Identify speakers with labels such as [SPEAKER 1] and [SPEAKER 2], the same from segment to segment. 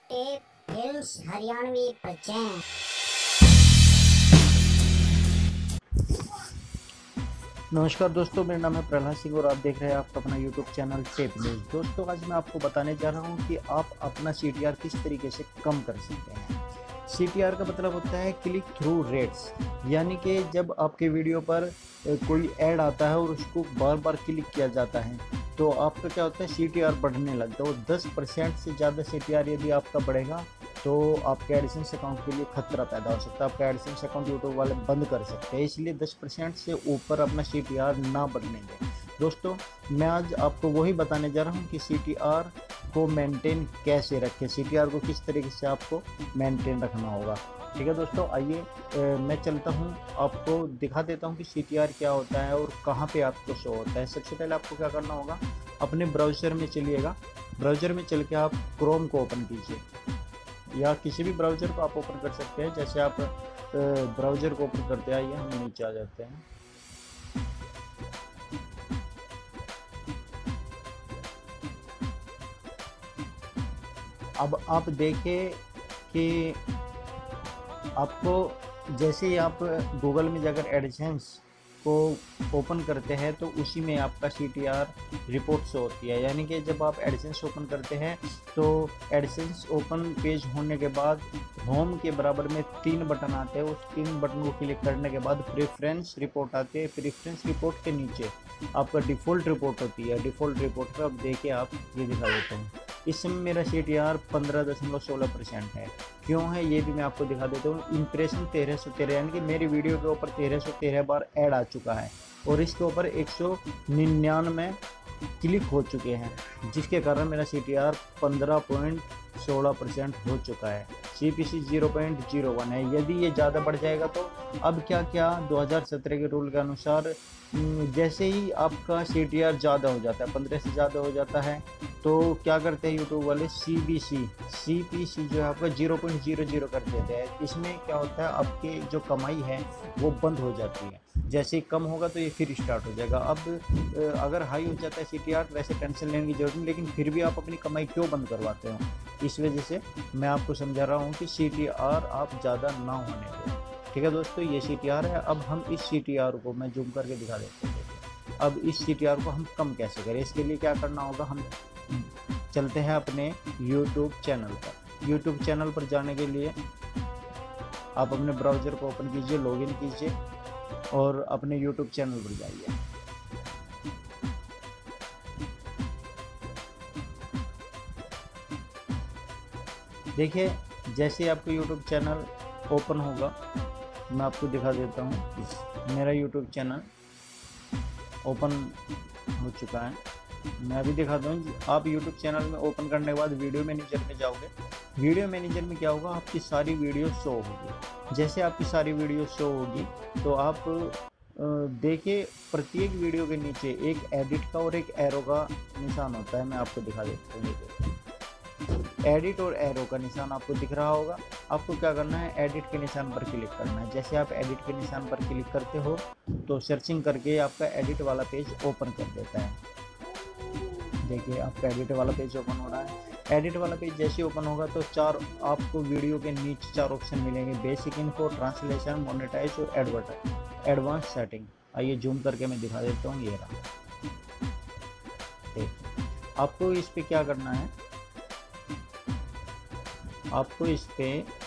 [SPEAKER 1] Tape films Haryanvi present.
[SPEAKER 2] नमस्कार दोस्तों, मेरा नाम है प्रहलाद सिंह और आप देख रहे हैं आपका अपना YouTube चैनल टेप न्यूज़। दोस्तों, आज मैं आपको बताने जा रहा हूं कि आप अपना CTR किस तरीके से कम कर सकते हैं। CTR का मतलब होता है क्लिक थ्रू रेट्स, यानी कि जब आपके वीडियो पर कोई ऐड आता है और उसको बार बार क्लिक किया जाता है तो आपका क्या होता है, CTR बढ़ने लगता है। और 10% से ज़्यादा CTR यदि आपका बढ़ेगा तो आपके एडसेंस अकाउंट के लिए खतरा पैदा हो सकता है। आपका एडसेंस अकाउंट यूट्यूब वाले बंद कर सकते हैं, इसलिए 10% से ऊपर अपना CTR ना बढ़ने दें। दोस्तों, मैं आज आपको वही बताने जा रहा हूँ कि CTR को मेंटेन कैसे रखें, CTR को किस तरीके से आपको मेंटेन रखना होगा। ठीक है दोस्तों, आइए मैं चलता हूँ, आपको दिखा देता हूँ कि CTR क्या होता है और कहाँ पे आपको शो होता है। सबसे पहले आपको क्या करना होगा, अपने ब्राउज़र में चलिएगा। ब्राउज़र में चल के आप क्रोम को ओपन कीजिए या किसी भी ब्राउज़र को आप ओपन कर सकते हैं। जैसे आप ब्राउज़र को ओपन करते आइए, हम नीचे आ जाते हैं। अब आप देखें कि आपको जैसे ही आप गूगल में जाकर एडसेंस को ओपन करते हैं तो उसी में आपका CTR रिपोर्ट शो होती है। यानी कि जब आप एडसेंस ओपन करते हैं तो एडसेंस ओपन पेज होने के बाद होम के बराबर में 3 बटन आते हैं। उस 3 बटन को क्लिक करने के बाद प्रेफरेंस रिपोर्ट आती है। प्रेफरेंस रिपोर्ट के नीचे आपका डिफ़ॉल्ट रिपोर्ट होती है। डिफ़ॉल्ट रिपोर्ट पर अब देखिए, आप ये दिखा देते हैं। इस समय मेरा CTR 15.16% है। क्यों है ये भी मैं आपको दिखा देता हूँ। इम्प्रेशन 1313, यानी कि मेरी वीडियो के ऊपर 1313 बार ऐड आ चुका है और इसके ऊपर 199 क्लिक हो चुके हैं, जिसके कारण मेरा CTR 15.16% हो चुका है। CPC 0.01 है। यदि ये ज़्यादा बढ़ जाएगा तो अब क्या 2017 के रूल के अनुसार जैसे ही आपका CTR ज़्यादा हो जाता है, 15 से ज़्यादा हो जाता है, तो क्या करते हैं यूट्यूब वाले, CPC जो है आपका 0.00 कर देते हैं। इसमें क्या होता है, आपकी जो कमाई है वो बंद हो जाती है। जैसे ही कम होगा तो ये फिर स्टार्ट हो जाएगा। अब अगर हाई हो जाता है CTR, वैसे टेंशन लेने की जरूरत नहीं, लेकिन फिर भी आप अपनी कमाई क्यों बंद करवाते हो। इस वजह से मैं आपको समझा रहा हूँ कि CTR आप ज़्यादा ना होने दें। ठीक है दोस्तों, ये CTR है। अब हम इस CTR को मैं जूम करके दिखा देता हूँ। अब इस CTR को हम कम कैसे करें, इसके लिए क्या करना होगा, हम चलते हैं अपने YouTube चैनल पर। YouTube चैनल पर जाने के लिए आप अपने ब्राउज़र को ओपन कीजिए, लॉगिन कीजिए और अपने YouTube चैनल पर जाइए। देखिए, जैसे आपको YouTube चैनल ओपन होगा, मैं आपको दिखा देता हूँ। मेरा YouTube चैनल ओपन हो चुका है। मैं अभी दिखाता हूँ। आप YouTube चैनल में ओपन करने के बाद वीडियो मैनेजर में जाओगे। वीडियो मैनेजर में क्या होगा, आपकी सारी वीडियो शो होगी। जैसे आपकी सारी वीडियो शो होगी तो आप देखिए, प्रत्येक वीडियो के नीचे एक एडिट का और एक एरो का निशान होता है। मैं आपको दिखा देता हूँ। एडिट और एरो का निशान आपको दिख रहा होगा। आपको क्या करना है, एडिट के निशान पर क्लिक करना है। जैसे आप एडिट के निशान पर क्लिक करते हो तो सर्चिंग करके आपका एडिट वाला पेज ओपन कर देता है। देखिए, आपका एडिट वाला पेज ओपन हो रहा है। एडिट वाला पेज जैसे ओपन होगा तो आपको वीडियो के नीचे 4 ऑप्शन मिलेंगे: बेसिक इन्फो, ट्रांसलेशन, मोनेटाइज और एडवांस सेटिंग। आइए जूम करके मैं दिखा देता हूँ। ये रहा। देखिए, आपको इस पे क्या करना है, आपको इस पे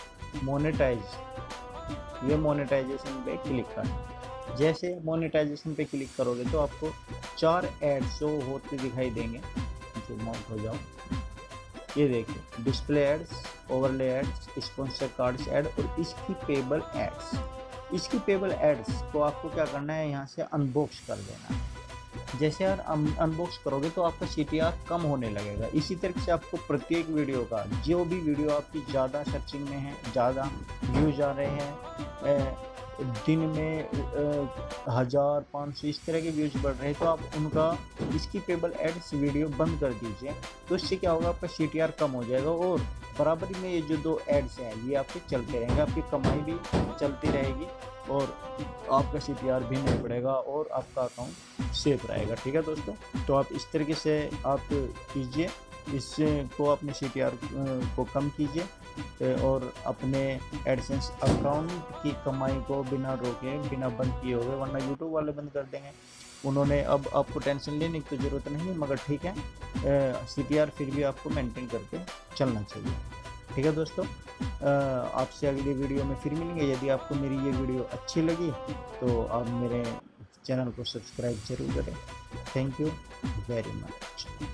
[SPEAKER 2] ये मोनेटाइजेशन पे क्लिक करना है। जैसे मोनेटाइजेशन पे क्लिक करोगे तो आपको 4 ऐड शो होते दिखाई देंगे। जो माउंट हो जाओ, ये देखिए, display ads, overlay ads, sponsor cards ad और इसकी पेबल एड्स। इसकी पेबल एड्स को आपको क्या करना है, यहाँ से अनबॉक्स कर देना है। जैसे यार अनबॉक्स करोगे तो आपका CTR कम होने लगेगा। इसी तरह से आपको प्रत्येक वीडियो का, जो भी वीडियो आपकी ज़्यादा सर्चिंग में है, ज़्यादा व्यूज आ रहे हैं, दिन में 1000-500 इस तरह के व्यूज बढ़ रहे हैं, तो आप उनका स्किपेबल एड्स वीडियो बंद कर दीजिए। तो इससे क्या होगा, आपका CTR कम हो जाएगा और बराबरी में ये जो 2 एड्स हैं ये आपके चलते रहेंगे। आपकी कमाई भी चलती रहेगी और आपका CTR भी नहीं बढ़ेगा और आपका अकाउंट सेफ रहेगा। ठीक है दोस्तों, तो आप इस तरीके से आप कीजिए इसको अपने CTR को कम कीजिए और अपने एडसेंस अकाउंट की कमाई को बिना रोके, बिना बंद किए हुए, वरना यूट्यूब वाले बंद कर देंगे। उन्होंने अब आपको टेंशन लेने की तो ज़रूरत नहीं, मगर ठीक है, CTR फिर भी आपको मेंटेन करके चलना चाहिए। ठीक है दोस्तों, आपसे अगली वीडियो में फिर मिलेंगे। यदि आपको मेरी ये वीडियो अच्छी लगी तो आप मेरे चैनल को सब्सक्राइब जरूर करें। Thank you very much.